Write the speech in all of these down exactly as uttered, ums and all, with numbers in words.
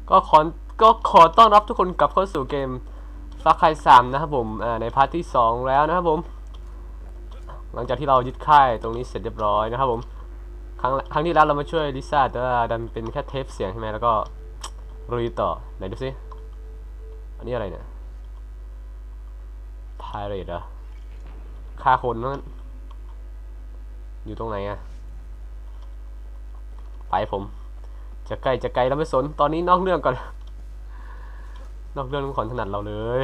ก็ขอก็ขอต้อนรับทุกคนกลับเข้าสู่เกมฟาร์ไครสามนะครับผมในพาร์ทที่สองแล้วนะครับผมหลังจากที่เรายึดค่ายตรงนี้เสร็จเรียบร้อยนะครับผมครั้งครั้งที่แล้วเรามาช่วยลิซ่าแต่ว่าดันเป็นแค่เทปเสียงใช่ไหมแล้วก็ลุยต่อไหนดูสิอันนี้อะไรเนี่ยพายเรดเหรอฆ่าคนนั่นอยู่ตรงไหนอะไปผมจะใกล้จะไกลแล้วไม่สนตอนนี้นอกเรื่องก่อนนอกเรื่องของถนัดเราเลย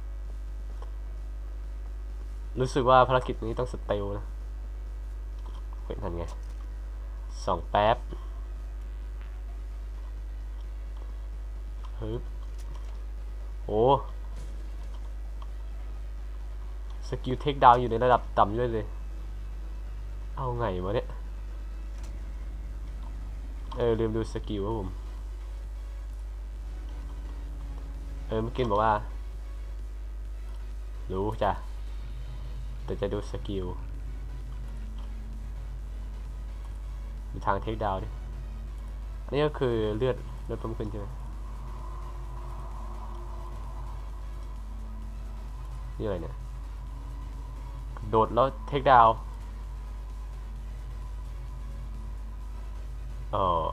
รู้สึกว่าภารกิจนี้ต้องสเตลนะเป็นทันไงสองแป๊บฮึบโอ้สกิลเทคดาวอยู่ในระดับต่ำด้วยเลยเอาไงวะเนี่ยเออลืมดูสกิลครับผมเออเมื่อกี้บอกว่ารู้จ้ะแต่จะดูสกิลมีทางเทคดาวดิอันนี้ก็คือเลือดเลือดเพิ่มขึ้นใช่ไหมนี่อะไรเนี่ยโดดแล้วเทคดาวเออ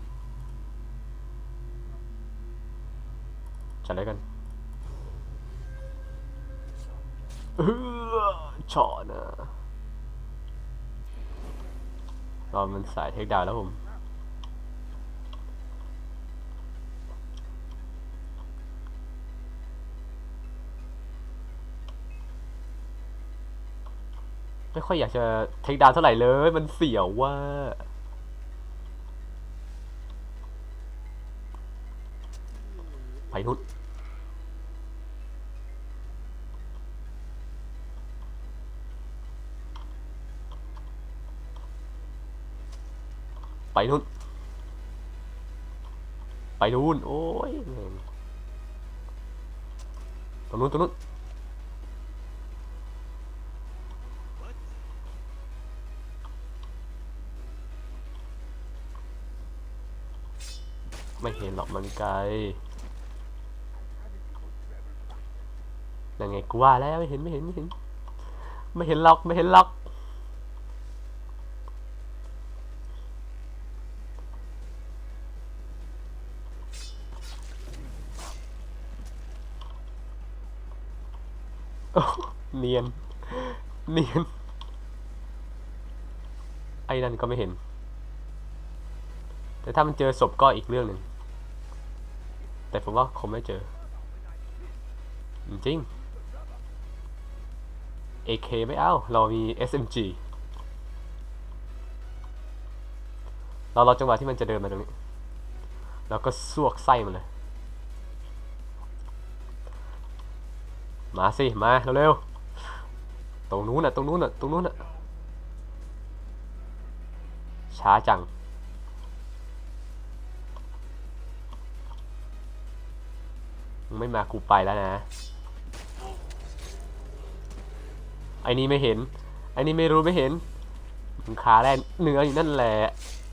จัดเลยกันเออช็อตนะตอนมันสายเทคดาวแล้วผมไม่ค่อยอยากจะเทคดาวเท่าไหร่เลยมันเสียวว่าไปนู่นไปนู่นไปนู่นโอ้ยตรงนู้นตรงนู้นไม่เห็นหรอกมันไกลยังไงกูว่าแล้วไม่เห็นไม่เห็นไม่เห็นไม่เห็นล็อกไม่เห็นล็อกเนียนเนียนไอ้นั่นก็ไม่เห็นแต่ถ้ามันเจอศพก็อีกเรื่องหนึ่งแต่ผมว่าคงไม่เจอจริง เอ เค ไม่เอาเรามี เอส เอ็ม จี เรารอจังหวะที่มันจะเดินมาตรงนี้แล้วก็ซวกไส้มันเลยมาสิมาเร็วๆตรงนู้นน่ะตรงนู้นน่ะตรงนู้นน่ะช้าจังมึงไม่มากูไปแล้วนะไอ้นี่ไม่เห็นไอ้นี่ไม่รู้ไม่เห็นมึงขาแล่นเนื้ออยู่นั่นแหละ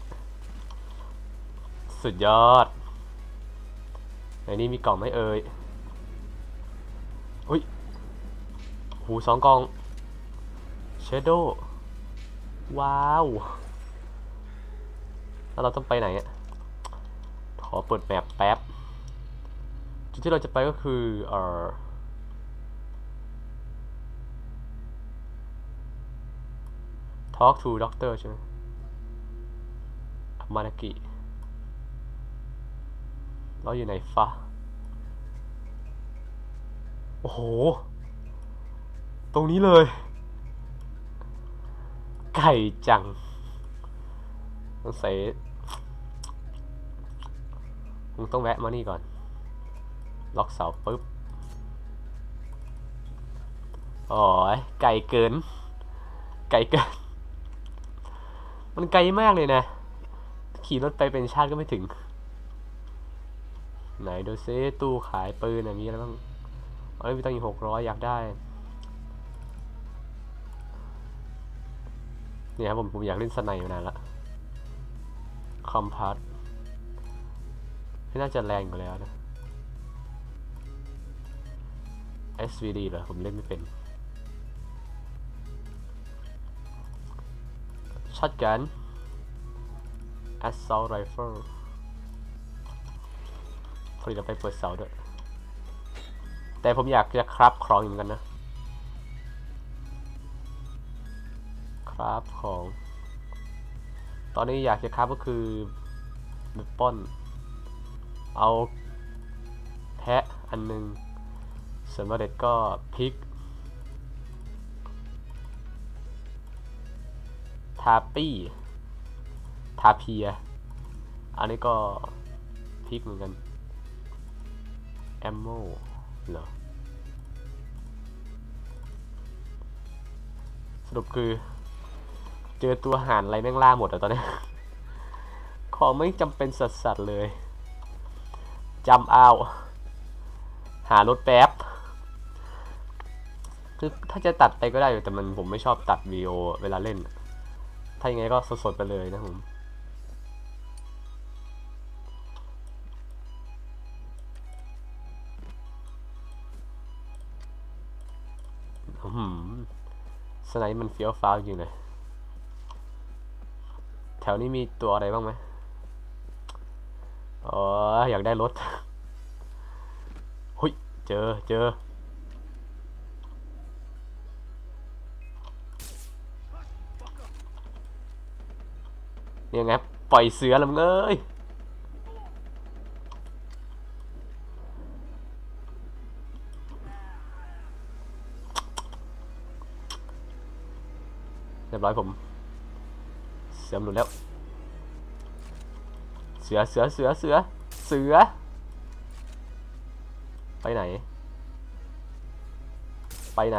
สุดยอดไอ้นี่มีกล่องไหมเอ่ยอุ้ยหูสองกล่องเชโดว้าวแล้วเราต้องไปไหนอ่ะขอเปิดแมปแป๊บจุดที่เราจะไปก็คือเอ่อ talk to doctor ใช่ไหมอามานากิเราอยู่ไหนฟะโอ้โหตรงนี้เลยไก่จังต้องใส่มึงต้องแวะมานี่ก่อนล็อกเสาปุ๊บโอ้ยไก่เกินไก่เกินมันไกลมากเลยนะขี่รถไปเป็นชาติก็ไม่ถึงไหนดูซิตู้ขายปืนมีอะไรบ้างอ๋อมีตังค์อยู่หกร้อยอยากได้เนี่ยครับผมผมอยากเล่นสไนอยู่นานละคอมพัทไม่น่าจะแรงกว่าแล้วนะ เอส วี ดี เหรอผมเล่นไม่เป็นช็อตกัน assault rifle พอดีเราไปเปิดเสาด้วยแต่ผมอยากจะคราฟของเหมือนกันนะคราฟของตอนนี้อยากจะคราฟก็คือเบปอนเอาแพะอันหนึ่งส่วนมาเด็ดก็พริกทาปี้ทาเพียอันนี้ก็พริกเหมือนกันแอมโมเหรอสรุปคือเจอตัวห่านอะไรแม่งล่าหมดอะตอนนี้ ของไม่จำเป็นสัสๆเลยจำเอาหารถแป๊บคือถ้าจะตัดไปก็ได้แต่มันผมไม่ชอบตัดวีดีโอเวลาเล่นถ้าอย่างไงก็สดๆไปเลยนะผมหืมสไนป์มันเฟี้ยวฟ้าวจริงเลยแถวนี้มีตัวอะไรบ้างไหมอ๋ออยากได้รถหุยเจอเจอเนี่ยไงปล่อยเสือแล้วมึงเอ้ยเรียบร้อยผมเสือหลุดแล้วเสือเสือเสือเสือเสือไปไหนไปไหน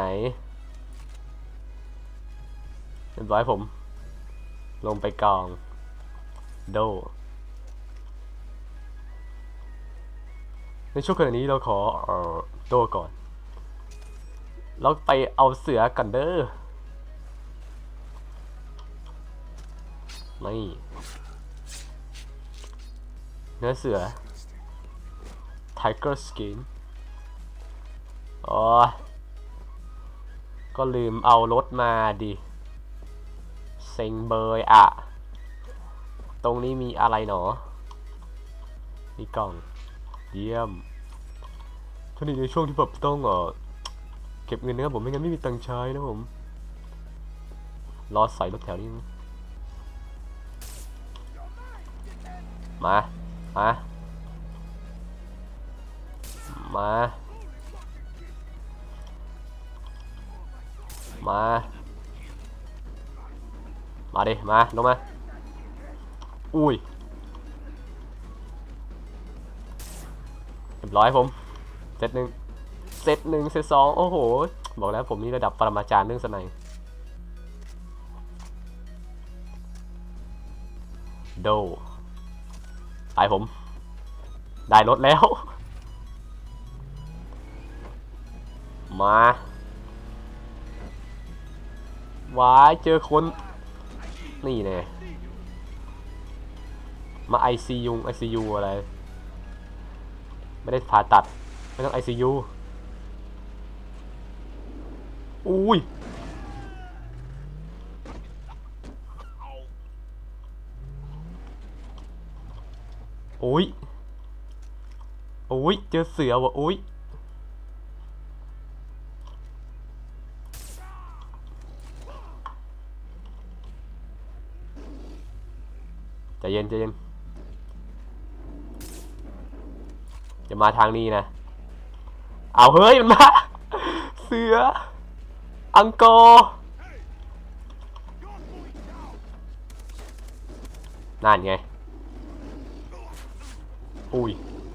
เรียบร้อยผมลงไปกองโดในช่วงขณะนี้เราขอเอ่อโดก่อนเราไปเอาเสือกันเด้อไม่เนื้อเสือ Tiger Skin อ๋อก็ลืมเอารถมาดิเซ็งเบยอะตรงนี้มีอะไรหนอมีกล่องเยี่ยมช่วงนี้ในช่วงที่แบบต้องเออเก็บเงินนะครับผมไม่งั้นไม่มีตังค์ใช้นะผมรอใส่รถแถวนี้มามามามามาดิมาลงมาอุ้ยเรียบร้อยผมเซตหนึ่งเซตหนึ่งเซตสองโอ้โหบอกแล้วผมนี่ระดับปรมาจารย์เรื่องสไนโดไปผมได้รถแล้วมาวายเจอคนนี่แน่มา ไอ ซี ยู ไอ ซี ยู อะไรไม่ได้ผ่าตัดไม่ต้อง ไอ ซี ยู อุ้ยโอ้ยโอ้ยเจอเสือว่ะโอ้ยใจเย็นใจเย็นจะมาทางนี้นะเอาเฮ้ยมันมาเสืออังกอร์นั่นไงอุ้ย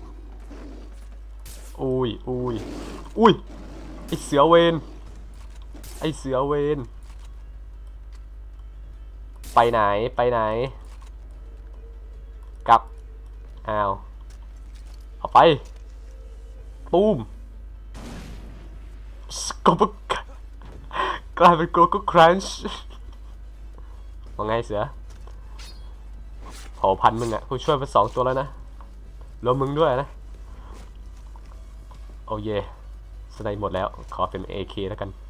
อุ้ยอุ้ยอุ้ยไอเสือเวนไอเสือเวนไปไหนไปไหนกลับอ้าวเอาไปตูมสกอบกลายเป็นโกโก้ครันช์ว่าไงเสือเผ่าพันธุ์มึงอ่ะกูช่วยไปสองตัวแล้วนะรวมมึงด้วยนะโอเยสไนหมดแล้วขอเป็น เอ เค แล้วกัน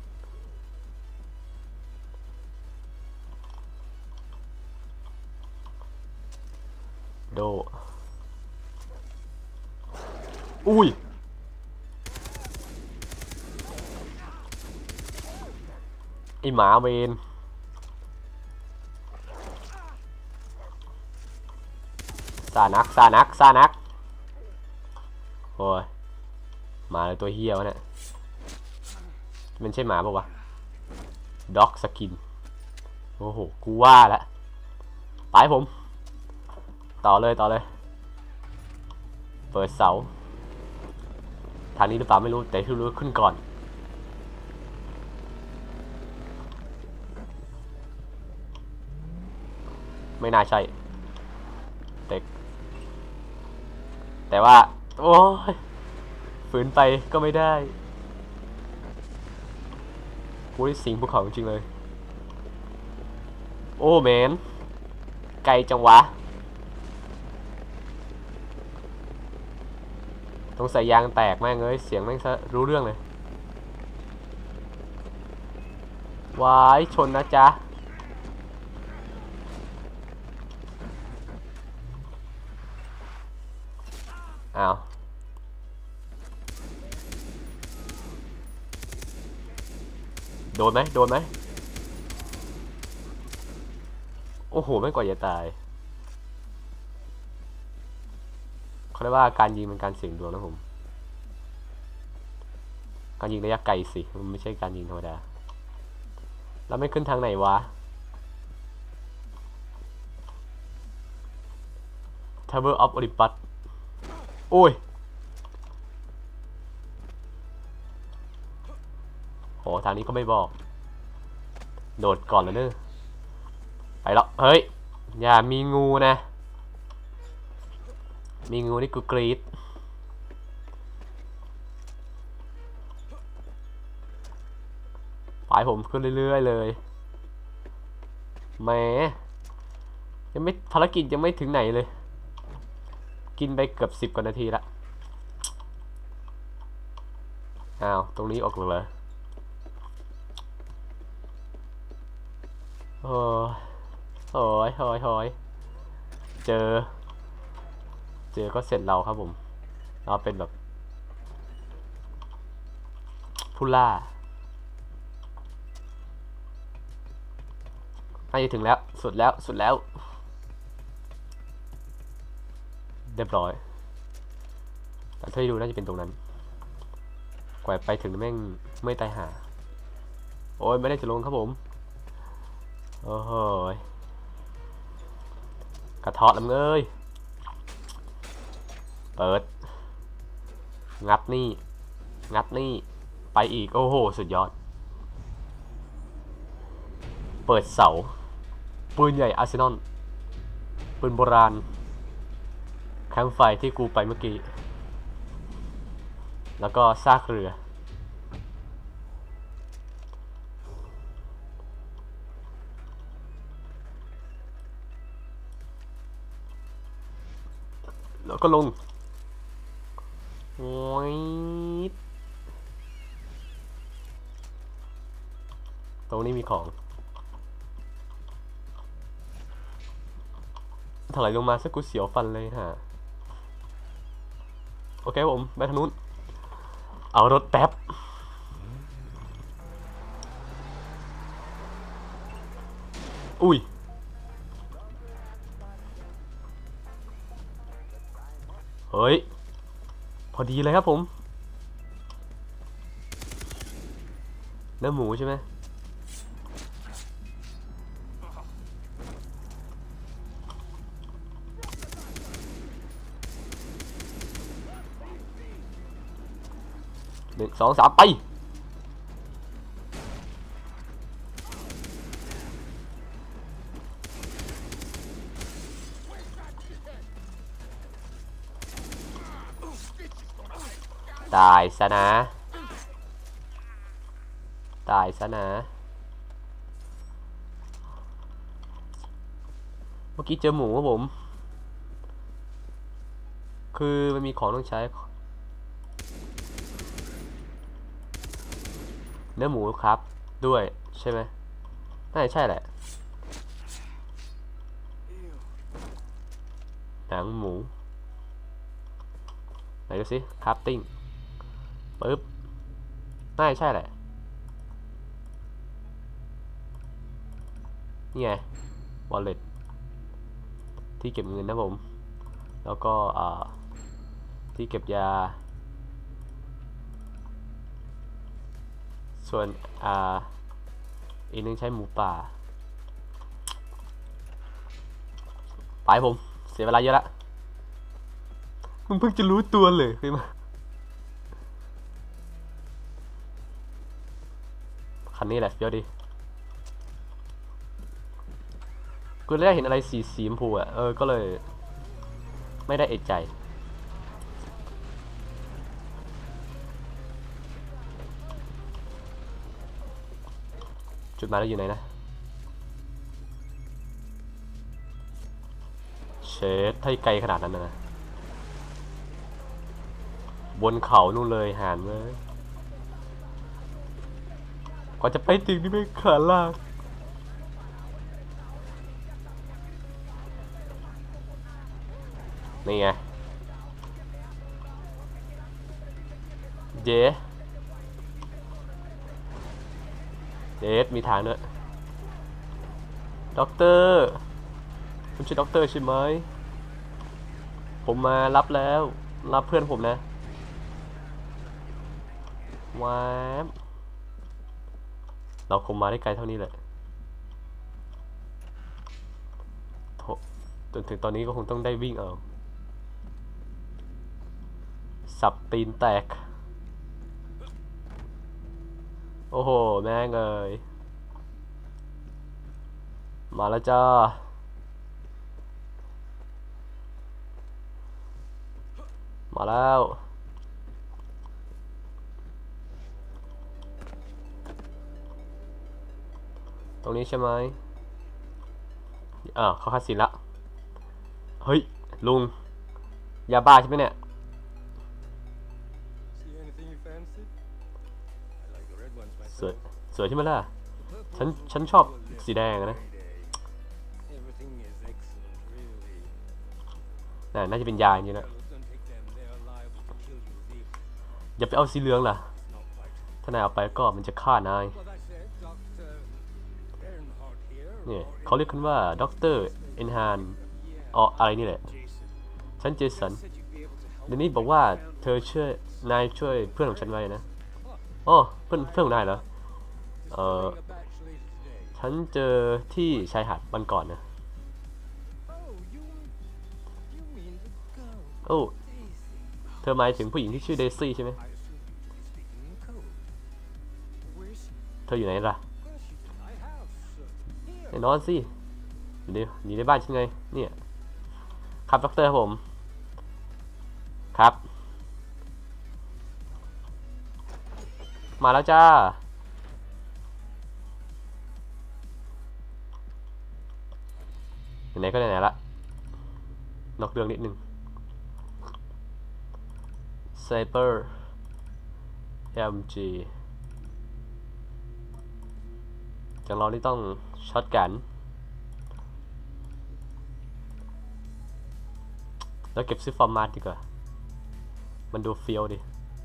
โดอุ้ยไอหมาเวนซานักซานักซานักโอ้ยหมาเลยตัวเฮี้ยวะเนี่ยมันใช่หมาปะวะด็อกสกินโอ้โหกูว่าแล้วไปผมต่อเลยต่อเลยเปิดเสาทางนี้หรือเปล่าไม่รู้แต่ที่รู้ขึ้นก่อนไม่น่าใช่เด็กแต่ว่าโอ้ยฝืนไปก็ไม่ได้กูได้สิงภูเขาจริงเลยโอ้แมนไกลจังวะต้องใส่ยางแตกแม่งเลยเสียงแม่งซะรู้เรื่องเลยวายชนนะจ๊ะอ้าวโดนไหมโดนไหมโอ้โหไม่กว่าจะตายเขาเรียกว่าการยิงเป็นการเสี่ยงดวงนะผมการยิงระยะไกลสิมันไม่ใช่การยิงธรรมดาแล้วไม่ขึ้นทางไหนวะTower of Olympus โอ้ยโหทางนี้ก็ไม่บอกโดดก่อนเลยเนอะไปแล้วเฮ้ยอย่ามีงูนะมีงูนี่กูกรี๊ดไปผมขึ้นเรื่อยๆเลยแหมยังไม่ภารกิจยังไม่ถึงไหนเลยกินไปเกือบสิบกว่านาทีละอ้าวตรงนี้ออกเลยโอ้ยโอ้ยโอ้ยโอ้ยเจอเจอก็เสร็จเราครับผมเราเป็นแบบผู้ล่าใกล้จะถึงแล้วสุดแล้วสุดแล้วเรียบร้อยแต่ถ้าดูน่าจะเป็นตรงนั้นกว่าไปถึงแม่งไม่ตายหาโอ้ยไม่ได้จะลงครับผมโอ้โหกระเทาะลำเอ้ยเปิดงัดนี่งัดนี่ไปอีกโอ้โหสุดยอดเปิดเสาปืนใหญ่อาร์เซนอลปืนโบราณแคมป์ไฟที่กูไปเมื่อกี้แล้วก็ซากเรือแล้วก็ลงโอ้ยตรงนี้มีของถลายลงมาสักกูเสียวฟันเลยฮะโอเคผมไปทางนู้นเอารถแป๊บอุ้ยเฮ้ยพอดีเลยครับผมเนื้อหมูใช่ไหมหนึ่งสองสามไปตายซะนะตายซะนะเมื่อกี้เจอหมูครับผมคือมันมีของต้องใช้เนื้อหมูครับด้วยใช่ไหมน่าจะใช่แหละหนังหมูไหนดูสิคราฟติ้งปึ๊บน่าจะใช่แหละนี่ไง wallet ที่เก็บเงินนะผมแล้วก็อ่าที่เก็บยาส่วนอ่าอีกนึงใช้หมูป่าไปผมเสียเวลาเยอะละมึงเพิ่งจะรู้ตัวเลยคือมาคันนี้แหละเดี๋ยวดิกูได้เห็นอะไรสีสีชมพูอ่ะเออก็เลยไม่ได้เอะใจจุดหมายเราอยู่ไหนนะเชดถ้าไกลขนาดนั้นนะบนเขานู่นเลยหานเลยกว่าจะไปถึงนี่ไม่ขาลากนี่ไงเย้เดสมีทางด้วยด็อกเตอร์คุณชื่อด็อกเตอร์ใช่ไหมผมมารับแล้วรับเพื่อนผมนะว้าวเราคงมาได้ไกลเท่านี้แหละจนถึงตอนนี้ก็คงต้องได้วิ่งเอาสับตีนแตกโอ้โหแม่งเอ้ยมาแล้วจ้ามาแล้วตรงนี้ใช่ไหมอ่าวเขาคัดสินละเฮ้ยลุงยาบ้าใช่ไหมเนี่ยสวยสวยใช่ไหมล่ะฉันฉันชอบสีแดงนะน่าน่าจะเป็นยาจริงๆนะอย่าไปเอาสีเหลืองล่ะถ้านายเอาไปก็มันจะฆ่านายเนี่ยเขาเรียกกันว่าด็อกเตอร์เอ็นฮานอ๋ออะไรนี่แหละฉันเจสันเดนนี่บอกว่าเธอช่วยนายช่วยเพื่อนของฉันไว้นะอ๋อเพื่อนเพื่อนของนายเหรอเออฉันเจอที่ชายหาดวันก่อนนะโอ้เธอหมายถึงผู้หญิงที่ชื่อเดซี่ใช่ไหมเธออยู่ไหนล่ะแน่นอนสิอยู่ในอยู่ในบ้านฉันไงเนี่ยครับด็อกเตอร์ผมครับมาแล้วจ้าไหนๆก็ไหนๆละนอกเรื่องนิดนึงไซเปอร์ เอ็ม จี จากเรานี่ต้องช็อตกันแล้วเก็บซิฟฟอร์มาร์ดีกว่ามันดูเฟี้ยวดิ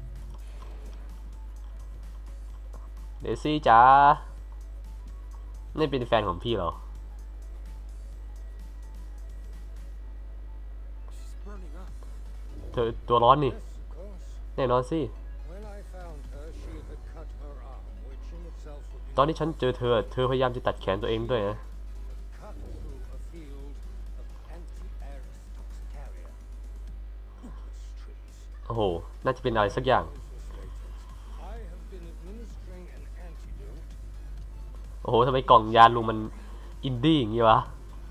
เดซี่จ้านี่เป็นแฟนของพี่เหรอเธอตัวร้อนนี่แน่นอนสิตอนที่ฉันเจอเธอเธอพยายามจะตัดแขนตัวเองด้วยนะโอ้โหน่าจะเป็นอะไรสักอย่างโอ้โหทำไมกล่องยาลุงมันอินดี้อย่างงี้วะ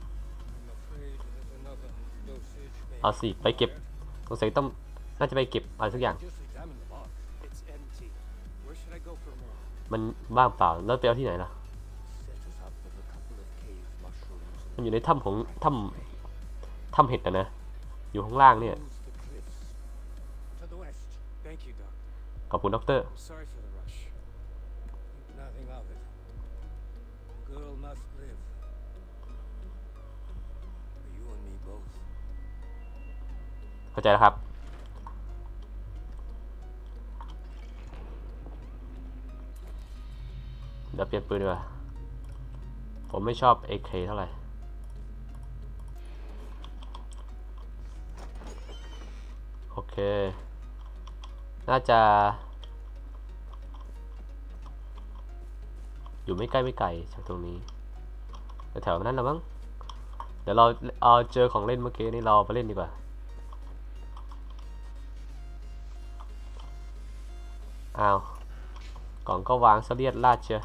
เอาสิไปเก็บสงสัยต้องน่าจะไปเก็บอะไรสักอย่างมันว่างเปล่าแล้วไปเอาที่ไหนล่ะมันอยู่ในถ้ำของถ้ำถ้ำเห็ดนะนะอยู่ข้างล่างเนี่ยขอบคุณด็อกเตอร์ Sorry for the rush. Nothing of it. Girl must live. For you and me both. เข้าใจแล้วครับเดี๋ยวเปลี่ยนปืนดีกว่าผมไม่ชอบ เอ เค เท่าไหร่โอเคน่าจะอยู่ไม่ใกล้ไม่ไกลจากตรงนี้แถวนั้นนะมั้งเดี๋ยวเราเอาเจอของเล่นเมื่อกี้นี่เราไปเล่นดีกว่าอ้าวกล่องก็วางเสลียดลาดเชียว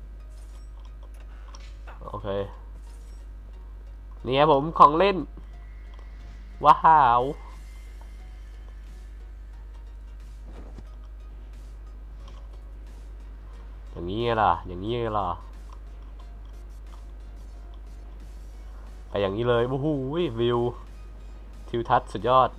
โอเคนี่ครับผมของเล่นว้าวอย่างนี้ล่ะอย่างนี้ล่ะไปอย่างนี้เลยโอ้โหวิวทิวทัศน์สุดยอด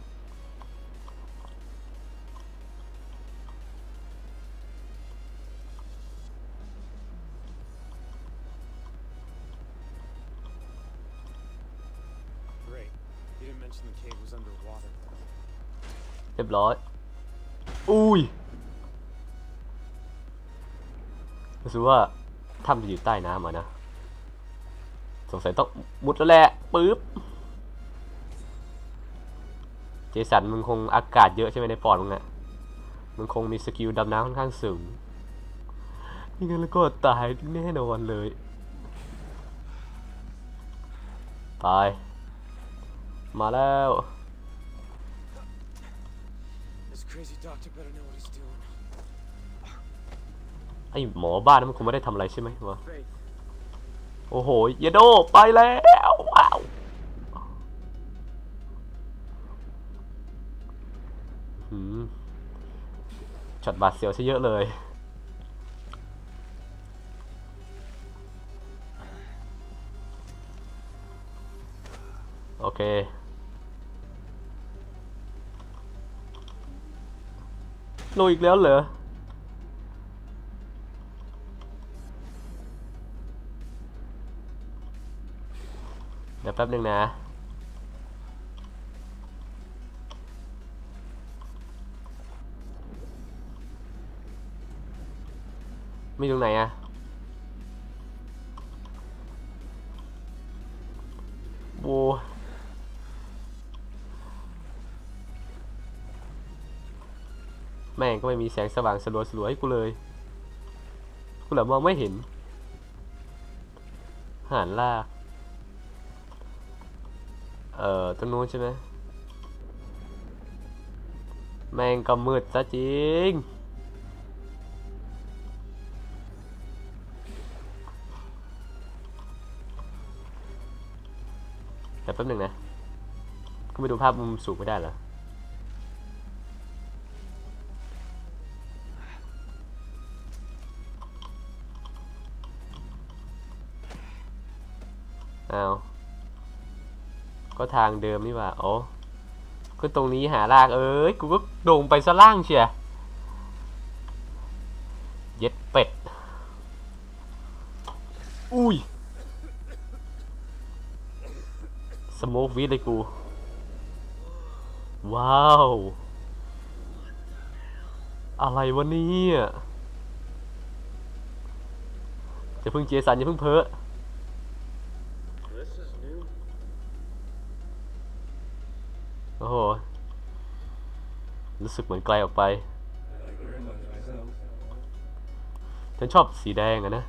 Great. You didn't mention the cave was underwater. เรียบร้อยอุ้ยรู้สึกว่าถ้ำจะอยู่ใต้น้ำอ่ะนะสงสัยต้องมุดแล้วแหละปึ๊บเจสันมึงคงอากาศเยอะใช่ไหมในปอดมึงอะมึงคงมีสกิลดำน้ำค่อนข้างสูงนี่งั้นแล้วก็ตายแน่นอนเลยตายมาแล้ว This crazy doctor better know what he's doing. ไอหมอบ้านนั้นมันคงไม่ได้ทำอะไรใช่ไหมวะ Faith. โอ้โหเยโดไปแล้วว้าวหืมช็อตบาดเสียวซะเยอะเลยโอเคโลอีกแล้วเหรอเดี๋ยวแป๊บนึงนะมีตรงไหนอะโว้แม่งก็ไม่มีแสงสว่างสลัวสลัวให้กูเลยกูเหลือมองไม่เห็นหานลากเอ่อตรงนู้นใช่ไหมแม่งก็มืดซะจริงแต่แป๊บหนึ่งนะก็ไปดูภาพมุมสูงไม่ได้เหรออ้าวก็ทางเดิมนี่หว่าโอ้ก็ตรงนี้หาลากเอ้ยกูก็โด่งไปซะล่างเชียเย็ดเป็ดอุ้ยสโมกวีดเลยกูว้าวอะไรวะเนี่ยจะพึ่งเจสันอย่าพึ่งเพ้อโอ้โหรู้สึกเหมือนไกลออกไปฉันชอบสีแดงอะนะ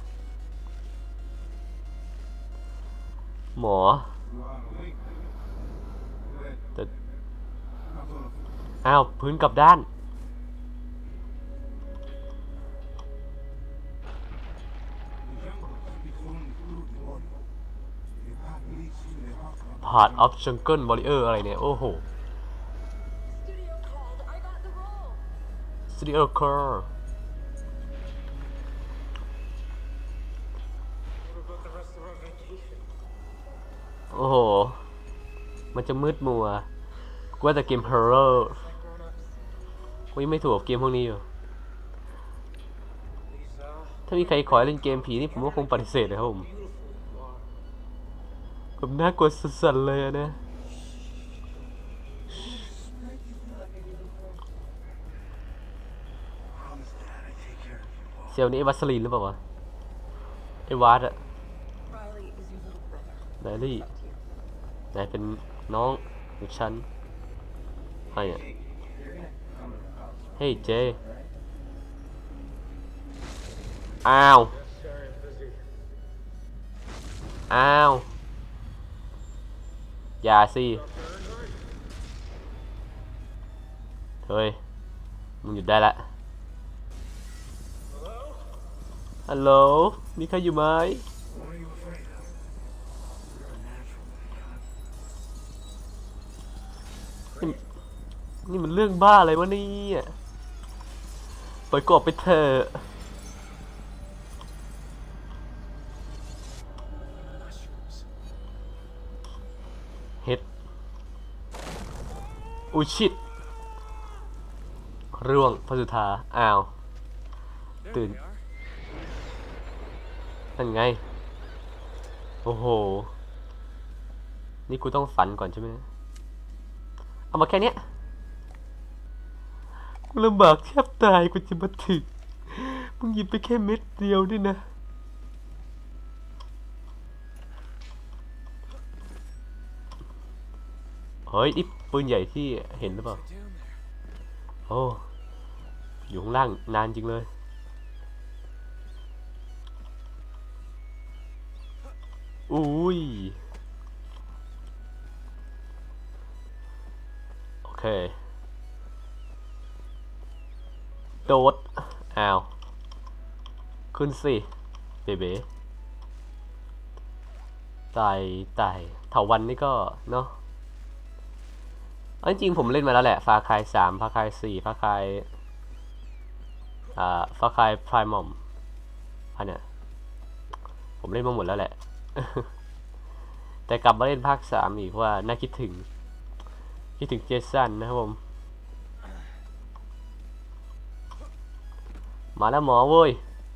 หมอแต่อ้าวพื้นกลับด้านPart of Jungle Warrior อะไรเนี่ยโอ้โห Studio Call โอ้โหมันจะมืดมัวกูว่าแต่เกม Horror กูยังไม่ถูกกับเกมพวกนี้อยู่ถ้ามีใครขอให้เล่นเกมผีนี่ผมก็คงปฏิเสธเลยครับผมผมน่ากลัวสุดๆเลยนะเซลล์นี้ไอ้วัสลีนหรือเปล่าวะไอ้วาดอะไนลี่นายเป็นน้องของฉันใครอะเฮ้ยเจอ้าวอ้าวอย่าสิเฮ้ยมึงหยุดได้ละฮัลโหลมีใครอยู่ไหมนี่นี่มันเรื่องบ้าอะไรวะเนี่ยปล่อยกบไปเถอะเฮ็ดอุยชิดร่วงพระสุธาอ้าว There Dude. they are. นั่นไงโอ้โหนี่กูต้องฝันก่อนใช่ไหมเอามาแค่เนี้ยกูลำบากแทบตายกูจะมาถึงมึงหยิบไปแค่เม็ดเดียวด้วยนะเฮ้ยนี่ปืนใหญ่ที่เห็นหรือเปล่า Down there. โอ้อยู่ข้างล่างนานจริงเลยอุ้ยโอเคโดดอ้าวขึ้นสิเบเบ้ไต่ไต่เถาวันนี่ก็เนาะจริงๆผมเล่นมาแล้วแหละฟาคายสามฟาคายสี่ฟาคายอ่าฟาคายพรายมอมอันเนี้ยผมเล่นมาหมดแล้วแหละ แต่กลับมาเล่นภาคสามอีกว่าน่าคิดถึงคิดถึงเจสันนะครับผมมาแล้วหมอเว้ย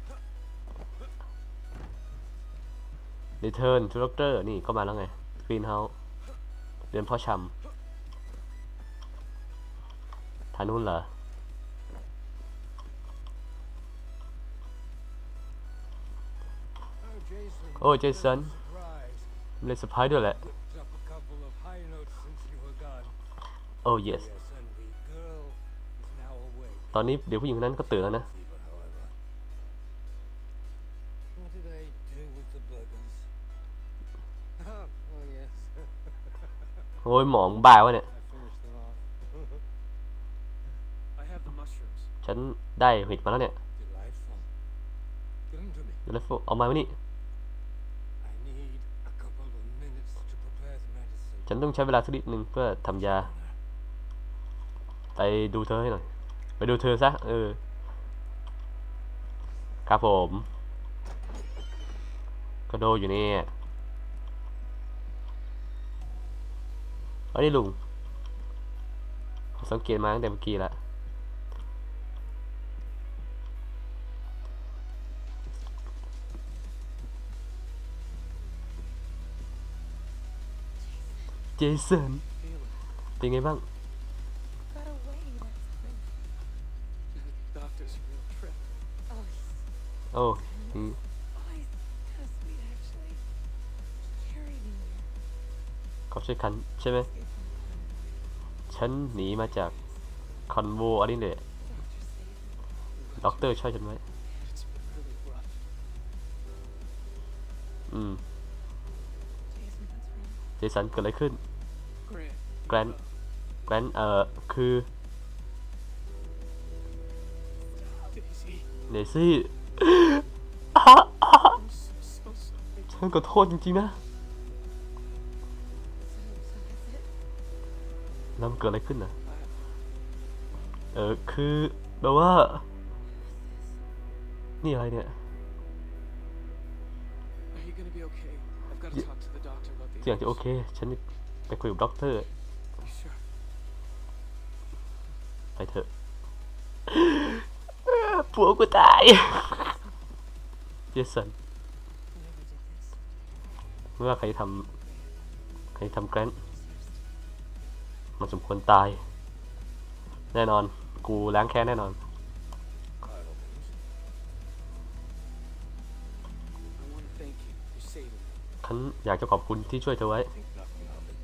Return to Doctor นี่ก็มาแล้วไง Greenhouse เรียนพ่อชำทางนู้นเหรอโอ้เจสันมันเลยเซอร์ไพรส์ด้วยแหละ Picked up a couple of high notes since you were gone. โอ้ yes Yes, and the girl is now awake. ตอนนี้เดี๋ยวผู้หญิงคนนั้นก็ตื่นแล้วนะ Fever, however. What did I do with the burgers? Oh, oh yes. โอ้ยหมอมึงบ้าวะเนี่ย I finished them off. I have the mushrooms. ฉันได้เห็ดมาแล้วเนี่ย Delightful. Give them to me. เดี๋ยวแล้วเอามาไว้นี่ I need a couple of minutes to prepare the medicine. ฉันต้องใช้เวลาสักนิดนึงเพื่อทำยาไปดูเธอให้หน่อยไปดูเธอซะเออครับผมก็โดอยู่นี่เอ้ยนี่ลุงผมสังเกตมาตั้งแต่เมื่อกี้แล้วเจสัน Feeling. เป็นไงบ้าง Got away, that's great. The doctor's a real trip. Oh, he's, โอ้อืม oh, he's kind of sweet, actually. Carried me here. เขาช่วยคันใช่ไหม Escaped from ฉันหนีมาจากคอนโวอันนี้เลย the doctor saved me. ด็อกเตอร์ช่วยฉันไว้ It's been really rough. อืม Jason, what's wrong? เจสันเกิดอะไรขึ้น Grant. แกรนแกรนเอ่อคือ Daisy. เนซี่ I'm so, so sorry. ฉันขอโทษจริงๆนะ So, so that's it? แล้วมันเกิดอะไรขึ้นนะเออคือแบบว่า นี่อะไรเนี่ย Are you gonna be okay? I've got to Yeah. talk to the doctor about the เสียงจะโอ others. เค ฉันไปคุยกับด็อกเตอร์ You sure? ไปเถอะ ผัวกูตายเจสัน Whoever did this เมื่อใครทำใครทำแกรนท์มันสมควรตาย แน่นอนกูล้างแค้นแน่นอน By all means. I want to thank you for saving me. ฉันอยากจะขอบคุณที่ช่วยเธอไว้ Think nothing of it.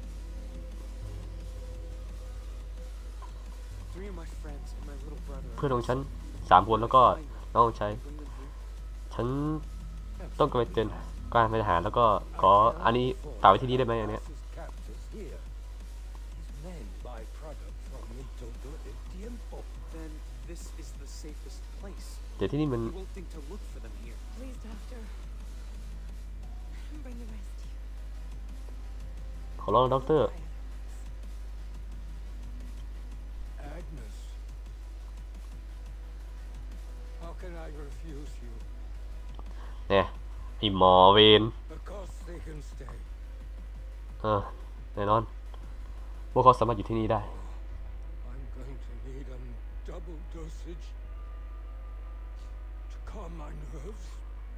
Three of my friends and my little brother. เพื่อนของฉันสามคนแล้วก็น้องของฉัน Bring them here. ฉันต้องการไปเป็นการเป็นทหารแล้วก็ขออันนี้ฝากไว้ที่นี่ได้ไหมอันเนี้ย His captors here. His men buy product from Mintodo del Tiempo. Then this is the safest place. เดี๋ยวที่นี่มัน You won't think to look for them here. Please, doctor. Bring the rescue. ขอร้องด็อกเตอร์ Agnes. How can I refuse you? เนี่ยไอหมอเวน Of course they can stay. เออแน่นอนพวกเขาสามารถอยู่ที่นี่ได้ I'm going to need a double dosage to calm my nerves.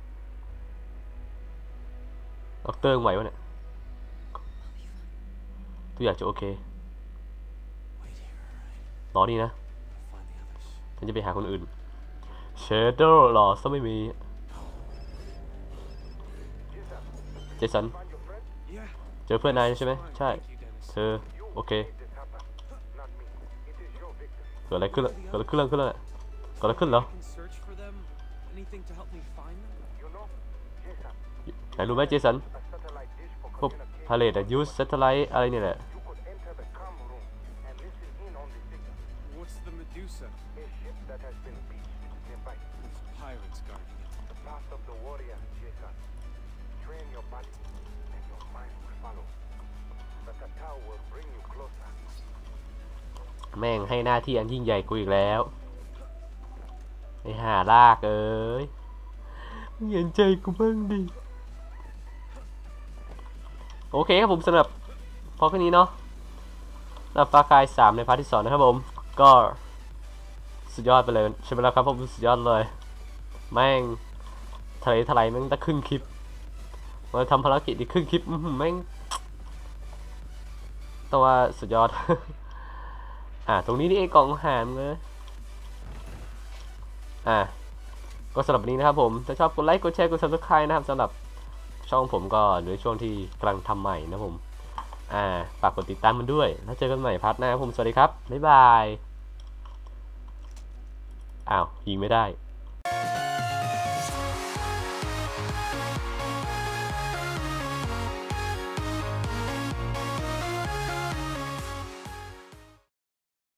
ด็อกเตอร์ไหววะเนี่ย I'll be fine. ตัวอยากจะโอเค Wait here, alright? รอนี่นะ I'll find the others. ฉันจะไปหาคนอื่นเชเดอร์หรอซะไม่มี เจสัน Yeah. เจอเพื่อนนายใช่ไหม Fine. ใช่ Thank you, Dennis. เธอโอเคเกิดอะไรขึ้นล่ะเกิดอะไรขึ้นเรื่องขึ้นแล้วเนี่ยเกิดอะไรขึ้นเหรอ I can search for them. Anything to help me find them? ไหนรู้ไหมเจสันพวกพาเลตอะยูสเซตไลท์อะไรเนี่ยแหละ What's the Medusa? There's pirates guarding it. The Tatao will bring you closer. แม่งให้หน้าที่อันยิ่งใหญ่กูอีกแล้วไอ้ห่าลากเอ้ยเห็นใจกูบ้างดิโอเคครับผมสำหรับพอแค่นี้เนาะสำหรับฟาคายสามในพาร์ทที่สองนะครับผมก็สุดยอดไปเลยใช่ไหมล่ะครับผมสุดยอดเลยแม่งทะเลทลายแม่งตั้งครึ่งคลิปมาทำภารกิจอีกครึ่งคลิปอื้อหือแม่งแต่ว่าสุดยอด อ่าตรงนี้นี่เองกล่องอาหารเลยอ่าก็สำหรับวันนี้นะครับผมถ้าชอบกดไลค์กดแชร์กด ซับสไครบ์ นะครับสำหรับช่องผมก็อยู่ในช่วงที่กำลังทำใหม่นะผมอ่าฝากกดติดตามมันด้วยแล้วเจอกันใหม่พาร์ทหน้าครับผมสวัสดีครับบ๊ายบายอ้าวยิงไม่ได้